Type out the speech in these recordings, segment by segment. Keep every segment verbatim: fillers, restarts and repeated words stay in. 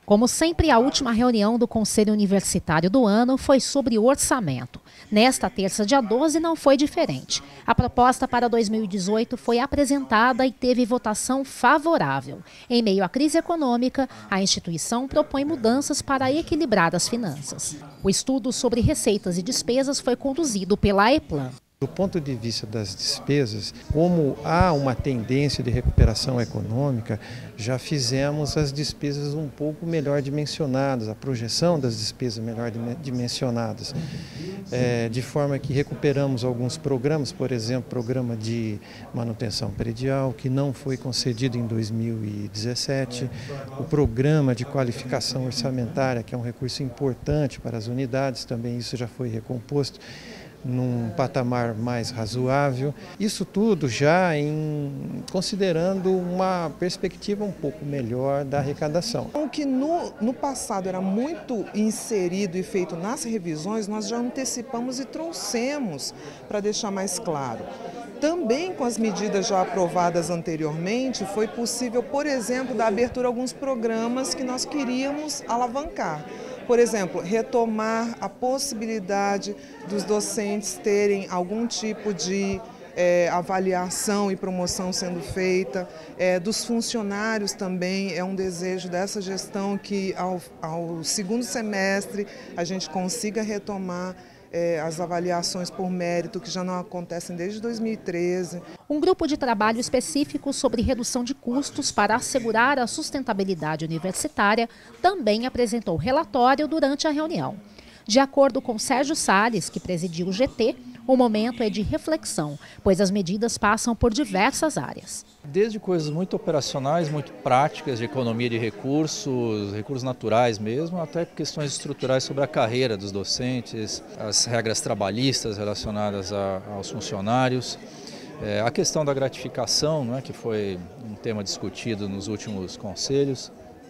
Como sempre, a última reunião do Conselho Universitário do ano foi sobre o orçamento. Nesta terça, dia doze, não foi diferente. A proposta para dois mil e dezoito foi apresentada e teve votação favorável. Em meio à crise econômica, a instituição propõe mudanças para equilibrar as finanças. O estudo sobre receitas e despesas foi conduzido pela EPLAN. Do ponto de vista das despesas, como há uma tendência de recuperação econômica, já fizemos as despesas um pouco melhor dimensionadas, a projeção das despesas melhor dimensionadas, é, de forma que recuperamos alguns programas, por exemplo, programa de manutenção predial, que não foi concedido em dois mil e dezessete, o programa de qualificação orçamentária, que é um recurso importante para as unidades, também isso já foi recomposto num patamar mais razoável. Isso tudo já em, considerando uma perspectiva um pouco melhor da arrecadação. O que no, no passado era muito inserido e feito nas revisões, nós já antecipamos e trouxemos para deixar mais claro. Também com as medidas já aprovadas anteriormente, foi possível, por exemplo, dar abertura a alguns programas que nós queríamos alavancar. Por exemplo, retomar a possibilidade dos docentes terem algum tipo de é, avaliação e promoção sendo feita, é, dos funcionários também, é um desejo dessa gestão que ao, ao segundo semestre a gente consiga retomar É, as avaliações por mérito, que já não acontecem desde dois mil e treze. Um grupo de trabalho específico sobre redução de custos para assegurar a sustentabilidade universitária também apresentou relatório durante a reunião. De acordo com Sérgio Salles, que presidiu o G T, o momento é de reflexão, pois as medidas passam por diversas áreas. Desde coisas muito operacionais, muito práticas, de economia de recursos, recursos naturais mesmo, até questões estruturais sobre a carreira dos docentes, as regras trabalhistas relacionadas a, aos funcionários, é, a questão da gratificação, né, que foi um tema discutido nos últimos conselhos,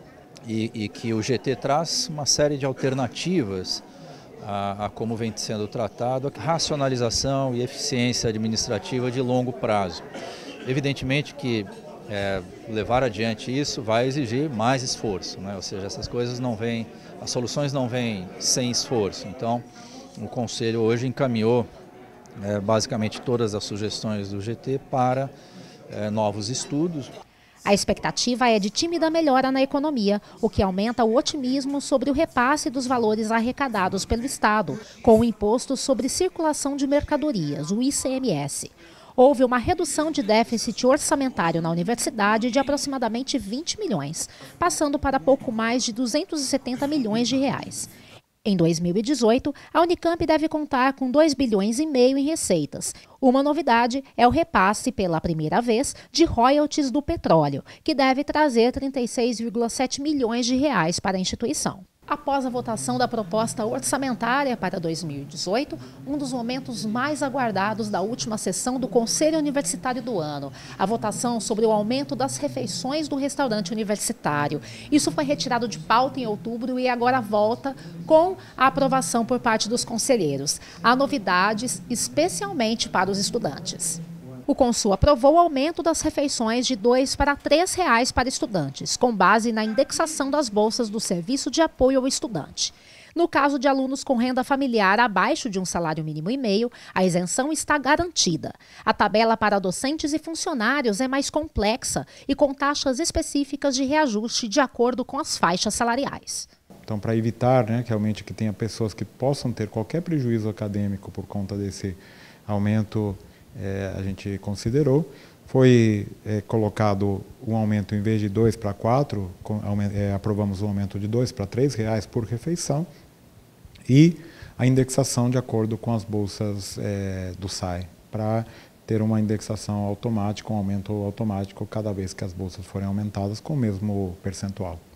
e, e que o G T traz uma série de alternativas A, a como vem sendo tratado, a racionalização e eficiência administrativa de longo prazo. Evidentemente que é, levar adiante isso vai exigir mais esforço, né? Ou seja, essas coisas não vêm, as soluções não vêm sem esforço. Então, o Conselho hoje encaminhou é, basicamente todas as sugestões do G T para é, novos estudos. A expectativa é de tímida melhora na economia, o que aumenta o otimismo sobre o repasse dos valores arrecadados pelo Estado, com o Imposto sobre Circulação de Mercadorias, o I C M S. Houve uma redução de déficit orçamentário na universidade de aproximadamente vinte milhões, passando para pouco mais de duzentos e setenta milhões de reais. Em dois mil e dezoito, a Unicamp deve contar com dois bilhões e meio em receitas. Uma novidade é o repasse, pela primeira vez, de royalties do petróleo, que deve trazer trinta e seis vírgula sete milhões de reais para a instituição. Após a votação da proposta orçamentária para dois mil e dezoito, um dos momentos mais aguardados da última sessão do Conselho Universitário do ano, a votação sobre o aumento das refeições do restaurante universitário. Isso foi retirado de pauta em outubro e agora volta com a aprovação por parte dos conselheiros. Há novidades, especialmente para os estudantes. O Consul aprovou o aumento das refeições de dois para três reais para estudantes, com base na indexação das bolsas do Serviço de Apoio ao Estudante. No caso de alunos com renda familiar abaixo de um salário mínimo e meio, a isenção está garantida. A tabela para docentes e funcionários é mais complexa e com taxas específicas de reajuste de acordo com as faixas salariais. Então, para evitar, né, que realmente que tenha pessoas que possam ter qualquer prejuízo acadêmico por conta desse aumento, É, a gente considerou, foi é, colocado um aumento em vez de dois para quatro, com, é, aprovamos um aumento de dois para três reais por refeição e a indexação de acordo com as bolsas é, do S A I, para ter uma indexação automática, um aumento automático cada vez que as bolsas forem aumentadas com o mesmo percentual.